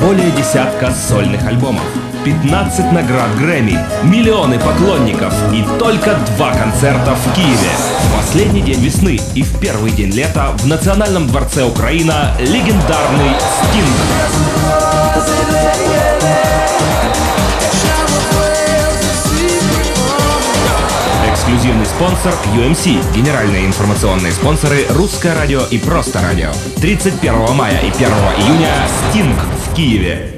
более десятка сольных альбомов, 15 наград Грэмми, миллионы поклонников и только 2 концерта в Киеве. В последний день весны и в первый день лета в Национальном дворце Украина легендарный Стинг. Эксклюзивный спонсор UMC, генеральные информационные спонсоры Русское радио и Просто радио. 31 мая и 1 июня Стинг в Киеве.